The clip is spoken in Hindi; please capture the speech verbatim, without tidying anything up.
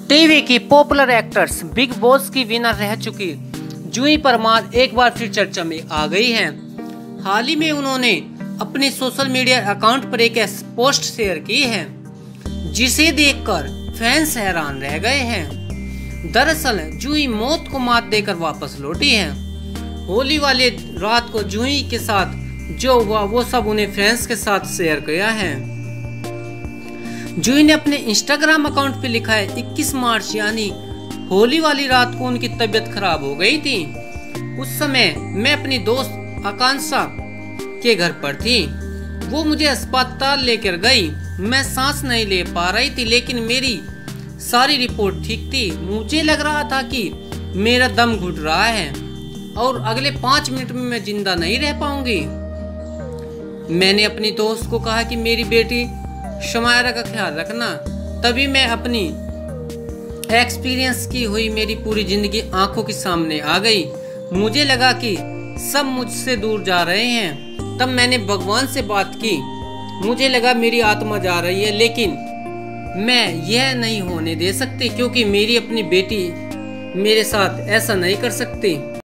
टीवी की पॉपुलर एक्ट्रेस बिग बॉस की विनर रह चुकी जूही परमार एक बार फिर चर्चा में आ गई हैं। हाल ही में उन्होंने अपने सोशल मीडिया अकाउंट पर एक पोस्ट शेयर की है जिसे देखकर फैंस हैरान रह गए हैं। दरअसल जूही मौत को मात देकर वापस लौटी है। होली वाले रात को जूही के साथ जो हुआ वो सब उन्हें फैंस के साथ शेयर किया है। जूही ने अपने इंस्टाग्राम अकाउंट पे लिखा है इक्कीस मार्च यानी होली वाली रात को उनकी तबीयत खराब हो गई थी। उस समय मैं अपनी दोस्त आकांक्षा के घर पर थी। वो मुझे अस्पताल लेकर गई। मैं सांस नहीं ले पा रही थी लेकिन मेरी सारी रिपोर्ट ठीक थी। मुझे लग रहा था कि मेरा दम घुट रहा है और अगले पाँच मिनट में मैं जिंदा नहीं रह पाऊंगी। मैंने अपनी दोस्त को कहा कि मेरी बेटी शमायरा का ख्याल रखना। तभी मैं अपनी एक्सपीरियंस की हुई मेरी पूरी जिंदगी आंखों के सामने आ गई। मुझे लगा कि सब मुझसे दूर जा रहे हैं। तब मैंने भगवान से बात की। मुझे लगा मेरी आत्मा जा रही है लेकिन मैं यह नहीं होने दे सकती क्योंकि मेरी अपनी बेटी मेरे साथ ऐसा नहीं कर सकती।